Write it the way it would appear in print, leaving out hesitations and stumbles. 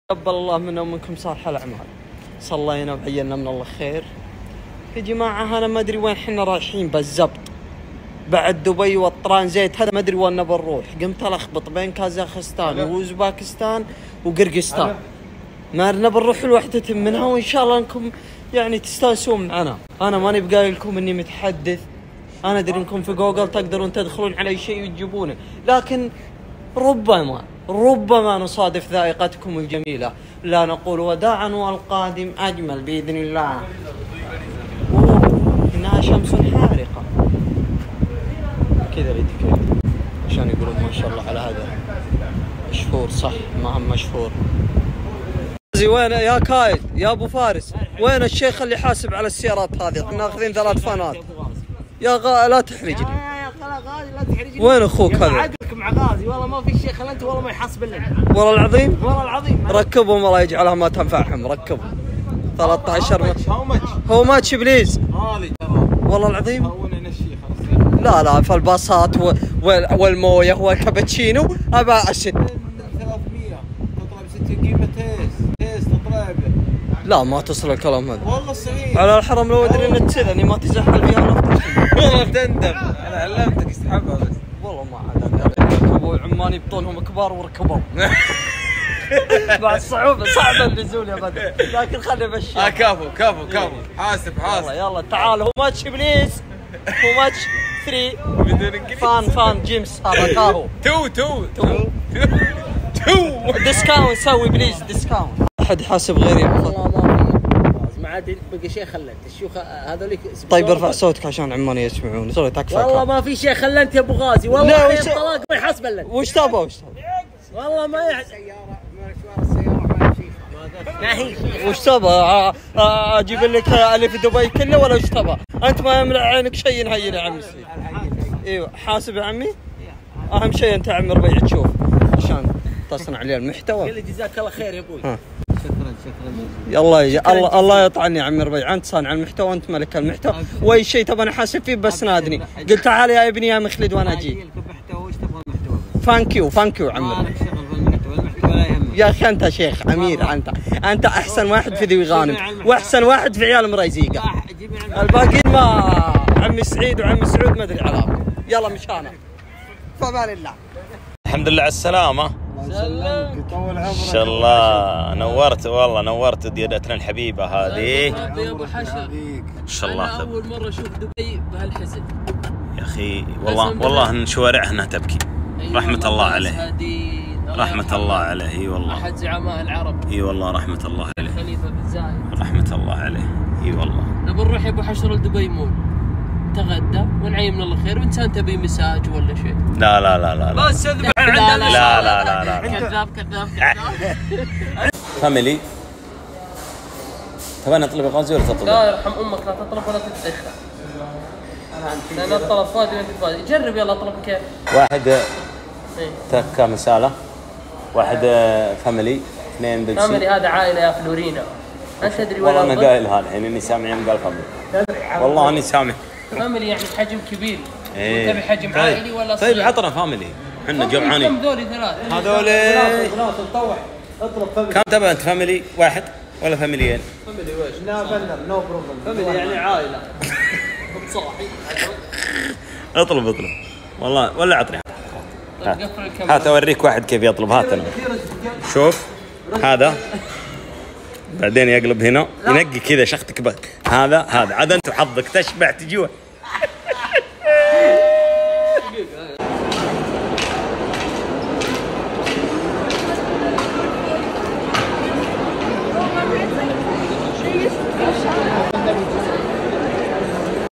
تقبل الله منا ومنكم صالح الأعمال. صلينا وعينا من الله خير. يا جماعة أنا ما أدري وين حنا رايحين بالضبط. بعد دبي والترانزيت هذا ما أدري وين نبى نروح. قمت ألخبط بين كازاخستان وأوزباكستان وقرقستان. ما نبى نروح لوحدة منها، وإن شاء الله أنكم يعني تستانسون معنا. أنا ماني بقايل لكم إني متحدث. أنا أدري إنكم في جوجل تقدرون تدخلون على شيء وتجيبونه، لكن ربما نصادف ذائقتكم الجميلة. لا نقول وداعا والقادم أجمل بإذن الله. إنها شمس حارقة كذا الاتيكيت عشان يقولون ما شاء الله على هذا مشهور. صح ما هم مشهور. وين يا كايد يا أبو فارس؟ وين الشيخ اللي حاسب على السيارات هذه؟ احنا ناخذين 3 فانات. يا لا تحرجني. غازي لا تحرجني. وين اخوك هذا؟ عقلك مع غازي والله ما في شيخ الا انت والله ما يحاسب الا انت. والله العظيم؟ والله العظيم. ركبهم الله يجعلها ما تنفعهم. ركبهم 13 هو ماتش بليز. والله العظيم. لا في الباصات والمويه والكابتشينو ابى اشد. 300 تطلب 6 قيمه تيس تطلب. لا ما تصل الكلام هذا والله صحيح. على الحرم لو ادري انك تسالني ما تزحل فيها نفط. والله بتندم. انا علمتك استحبها بس. والله ما عاد ركبوا عماني بطولهم كبار وركبوا. بعد صعب النزول يا بدر، لكن خلي بشي. كفو حاسب يلا تعال. هو ماتش ابليس، هو ماتش 3 فان جيمس هذا كاهو. تو ديسكاونت سوي بليز ديسكاونت. احد حاسب غيري والله ما عاد بقى شيخ الا انت. الشيوخ هذوليك. طيب ارفع صوتك عشان عماني يسمعون. سوري تكفى. والله ما في شيخ الا انت يا ابو غازي. والله الطلاق ما يحاسب الا انت. وش تبغى والله ما يحسب. ما هي وش تبغى؟ اجيب لك اللي في دبي كله ولا وش تبغى؟ انت ما يملأ عينك شيء نهين يا عمي. ايوه حاسب يا عمي. اهم شيء انت عم ربيع تشوف عشان تصنع لي المحتوى. قل جزاك الله خير يا ابوي. شكرا. الله يطعني يا عمي ربيع. انت صانع المحتوى وانت ملك المحتوى، واي شيء تبغى انا حاسب فيه بس نادني. قلت تعال يا ابني يا مخلد وانا اجي. ثانك يو عمي. يا اخي انت شيخ امير. انت احسن واحد في ذي غانم واحسن واحد في عيال مريزيقه. الباقيين ما عمي سعيد وعمي سعود ما ادري علاقه. يلا مشانا فمان الله. الحمد لله على السلامه. سلامك. ان شاء الله نورت. والله نورت ديادتنا الحبيبه هذه يا ابو حشر. ان شاء الله. أنا اول مره اشوف دبي بهالحزن يا اخي. والله ان شوارعنا تبكي. رحمه الله عليه. رحمة الله عليه. اي والله. احد زعماء العرب. اي والله رحمة الله عليه. خليفة بن زايد. رحمة الله عليه. اي والله. نبي نروح يا ابو حشر لدبي مول، نتغدى ونعيم من الله خير. وانت تبي مساج ولا شيء؟ لا بس اذبح عندنا. لا كذاب. فاميلي. تبغى نطلب غازي ولا تطلب؟ لا يرحم امك لا تطلب ولا تتدخل. انا الطلب فاضي وانت فاضي. جرب يلا اطلب كيف. واحد تكة مسالة، واحد فاميلي، 2 بيبسي. فاميلي هذا عائلة يا فلورينا. انت تدري ولا؟ والله انا قايل هذا الحين اني سامع يوم قال فاميلي. والله اني سامع. فاميلي يعني حجم كبير. إيه. تبي حجم عائلي ولا صغير؟ طيب عطنا فاميلي. احنا جوعانين. كم ذولي 3؟ هذولي طوح اطلب فاميلي. كم تبغى انت؟ فاميلي واحد ولا فاميليين؟ فاميلي ويش؟ لا بندر نو بروبلم. فاميلي يعني عائلة. بتصاحي. اطلب والله ولا عطني. طيب قفل الكاميرا. هات اوريك واحد كيف يطلب. هات انا شوف هذا بعدين يقلب هنا ينقي كذا شختك بس. هذا عاد انت وحظك تشبع تجوع.